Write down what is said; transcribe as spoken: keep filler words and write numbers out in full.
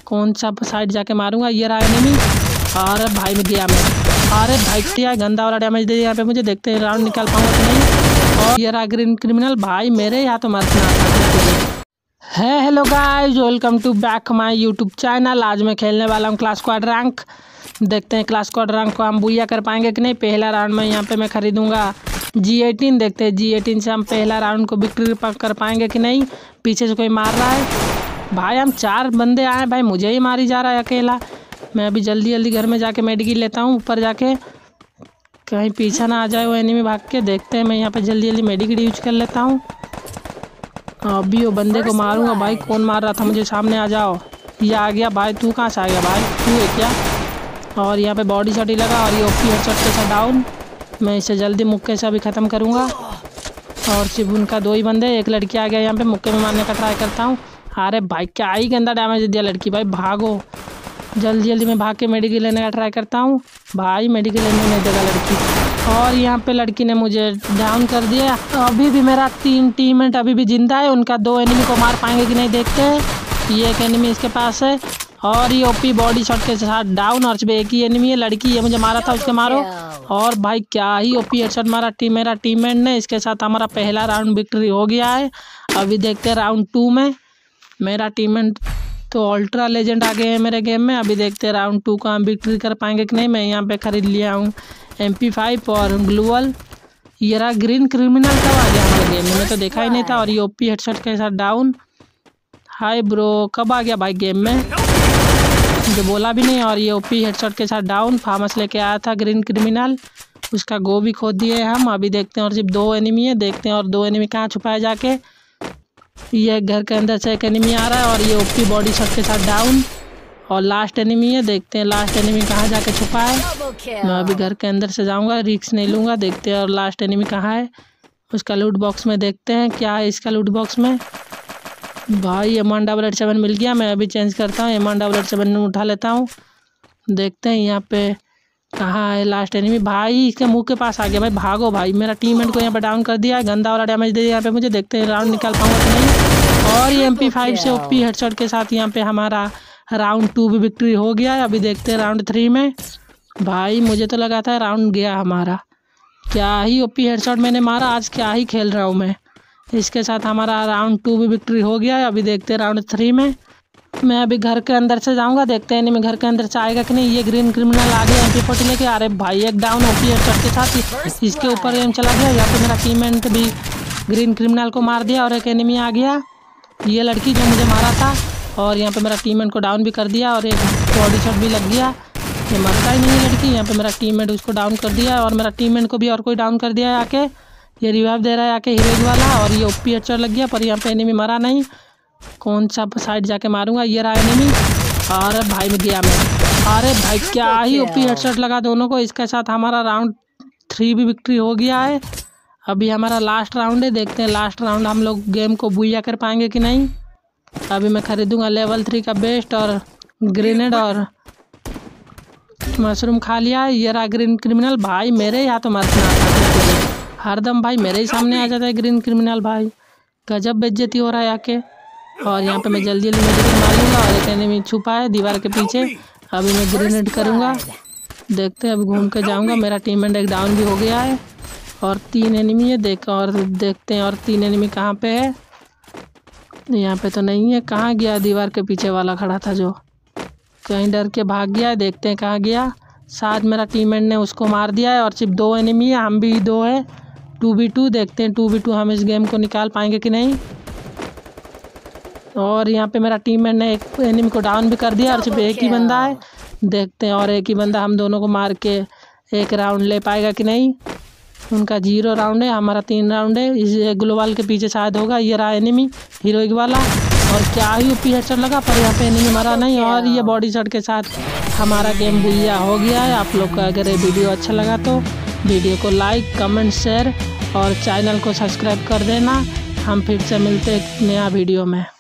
कौन सा साइड जाके मारूंगा। ये रहा एनिमी। अरे भाई में गया मैं। अरे भाई क्या गंदा वाला डैमेज दे दिया यहाँ पे मुझे। देखते हैं राउंड निकाल पाऊंगा कि नहीं। और ये रहा ग्रीन क्रिमिनल। भाई मेरे यहाँ तो मरना है। Hello guys, welcome to back my YouTube channel. आज मैं खेलने वाला हूँ क्लास स्क्वाड रैंक। देखते हैं क्लास स्क्वाड रैंक को हम बुइया कर पाएंगे कि नहीं। पहला राउंड में यहाँ पे मैं खरीदूंगा जी एटीन। देखते हैं जी एटीन से हम पहला राउंड को विक्ट्री कर पाएंगे कि नहीं। पीछे से कोई मार रहा है भाई। हम चार बंदे आए भाई, मुझे ही मारी जा रहा है अकेला। मैं अभी जल्दी जल्दी घर में जाके मेडिकिट लेता हूँ, ऊपर जाके कहीं पीछा ना आ जाए वो एनिमी भाग के। देखते हैं मैं यहाँ पे जल्दी जल्दी मेडिकिट यूज कर लेता हूँ। अभी वो बंदे को मारूंगा भाई। कौन मार रहा था मुझे, सामने आ जाओ। ये आ गया भाई। तू कहाँ से आ गया भाई, तू है क्या। और यहाँ पे बॉडी शॉट ही लगा और ये ओपी हेडशॉट के साथ डाउन। मैं इसे जल्दी मुक्के से अभी ख़त्म करूँगा। और सिर्फ उनका दो ही बंदे, एक लड़की आ गया यहाँ पे। मुक्के में मारने का ट्राई करता हूँ। अरे भाई क्या ही गंदा डैमेज दिया लड़की। भाई भागो जल्दी जल्दी। मैं भाग के मेडिकिट लेने का ट्राई करता हूँ। भाई मेडिकिट लेने नहीं देगा लड़की। और यहाँ पे लड़की ने मुझे डाउन कर दिया। अभी भी मेरा तीन टीममेट अभी भी जिंदा है। उनका दो एनिमी को मार पाएंगे कि नहीं देखते हैं। ये एक एनिमी इसके पास है और ये ओपी बॉडी शॉट के साथ डाउन। और सिर्फ एक ही एनिमी है, लड़की ये मुझे मारा था, उसके मारो। और भाई क्या ही ओपी हेडशॉट मारा टीम मेरा टीममेट ने। इसके साथ हमारा पहला राउंड विक्ट्री हो गया है। अभी देखते हैं राउंड टू में। मेरा टीममेट तो अल्ट्रा लेजेंड आ गए हैं मेरे गेम में। अभी देखते हैं राउंड टू को हम विक्ट्री कर पाएंगे कि नहीं। मैं यहाँ पे खरीद लिया हूँ एम पी फाइव और ग्लूअल। ये रहा ग्रीन क्रिमिनल कब आ गया हमारे गेम में, मैं तो देखा ही नहीं था। और ये ओपी हेडशॉट के साथ डाउन। हाय ब्रो, कब आ गया भाई गेम में, मुझे बोला भी नहीं। और ये ओपी हेडशॉट के साथ डाउन। फार्मस लेके आया था ग्रीन क्रिमिनल, उसका गो भी खोद दिए हम। अभी देखते हैं और सिर्फ दो एनिमी है। देखते हैं और दो एनिमी कहाँ छुपाए जाके। ये घर के अंदर से एक एनिमी आ रहा है और ये ओपी बॉडी शॉट के साथ डाउन। और लास्ट एनिमी है। देखते हैं लास्ट एनिमी कहाँ जाके छुपा है। मैं अभी घर के अंदर से जाऊंगा, रिस्क नहीं लूँगा। देखते हैं और लास्ट एनिमी कहाँ है। उसका लूट बॉक्स में देखते हैं क्या है इसका लूट बॉक्स में। भाई M one double eight seven मिल गया। मैं अभी चेंज करता हूँ, M one double eight seven उठा लेता हूँ। देखते हैं यहाँ पे कहाँ है लास्ट एनिमी। भाई इसके मुंह के पास आ गया। भाई भागो भाई, मेरा टीममेट को यहाँ पे डाउन कर दिया है। गंदा वाला डैमेज दे दिया यहाँ पे मुझे। देखते हैं राउंड निकाल पाऊंगा कि नहीं। और ये एम पी फाइव से ओपी हेडशॉट के साथ यहाँ पे हमारा राउंड टू भी विक्ट्री हो गया है। अभी देखते हैं राउंड थ्री में। भाई मुझे तो लगा था राउंड गया हमारा। क्या ही ओपी हेडशॉट मैंने मारा आज, क्या ही खेल रहा हूँ मैं। इसके साथ हमारा राउंड टू भी विक्ट्री हो गया है। अभी देखते हैं राउंड थ्री में। मैं अभी घर के अंदर से जाऊंगा, देखते हैं नहीं मैं घर के अंदर से आएगा कि नहीं। ये ग्रीन क्रिमिनल आ गया एम पी फोर्टी लेके। अरे भाई एक डाउन ओपी हेडशॉट के साथ इसके ऊपर एम चला गया। यहाँ पे मेरा टीममेट भी ग्रीन क्रिमिनल को मार दिया और एक एनिमी आ गया, ये लड़की जो मुझे मारा था। और यहाँ पे मेरा टीममेट को डाउन भी कर दिया और एक बॉडी शॉट भी लग गया। ये मरता ही नहीं है लड़की। यहाँ पे मेरा टीममेट उसको डाउन कर दिया और मेरा टीममेट को भी और कोई डाउन कर दिया है आके। ये रिवाइव दे रहा है आके हीरोज वाला। और ये ओपी हेडशॉट लग गया पर यहाँ पे एनिमी मरा नहीं। कौन सा साइड जाके मारूंगा। ये रहा एनिमी। अरे भाई में गया मैं। अरे भाई क्या ही ओपी हेडशॉट लगा दोनों को। इसके साथ हमारा राउंड थ्री भी विक्ट्री हो गया है। अभी हमारा लास्ट राउंड है। देखते हैं लास्ट राउंड हम लोग गेम को बुइया कर पाएंगे कि नहीं। अभी मैं खरीदूंगा लेवल थ्री का बेस्ट और ग्रेनेड और मशरूम खा लिया है। ये रहा ग्रीन क्रिमिनल। भाई मेरे यहाँ तो मरना हरदम भाई मेरे ही सामने आ जाता है ग्रीन क्रिमिनल। भाई गजब बेइज्जती हो रहा है आके। और यहाँ पे मैं जल्दी जल्दी मेडिकेट मार लूँगा। और एक एनिमी छुपा है दीवार के पीछे। अभी मैं ग्रेनेड करूँगा। देखते हैं अभी घूम के जाऊँगा। मेरा टीममेट एक डाउन भी हो गया है और तीन एनिमी है। देख और देखते हैं और तीन एनिमी कहाँ पे है। यहाँ पे तो नहीं है। कहाँ गया दीवार के पीछे वाला खड़ा था जो, कहीं डर के भाग गया है। देखते हैं कहाँ गया। शायद मेरा टीममेट ने उसको मार दिया है। और सिर्फ दो एनिमी है, हम भी दो है। Two B two. देखते हैं टू बी टू हम इस गेम को निकाल पाएंगे कि नहीं। और यहाँ पे मेरा टीममेट ने एक एनिमी को डाउन भी कर दिया और सिर्फ एक ही बंदा है। देखते हैं और एक ही बंदा हम दोनों को मार के एक राउंड ले पाएगा कि नहीं। उनका जीरो राउंड है, हमारा तीन राउंड है। इस ग्लोबल के पीछे शायद होगा। ये रहा एनिमी हीरोइक वाला। और क्या ही ओपी हेडशॉट लगा पर यहाँ पे एनिमी मरा नहीं। और ये बॉडी शॉट के साथ हमारा गेम बुइया हो गया है। आप लोग को अगर ये वीडियो अच्छा लगा तो वीडियो को लाइक कमेंट शेयर और चैनल को सब्सक्राइब कर देना। हम फिर से मिलते हैं एक नया वीडियो में।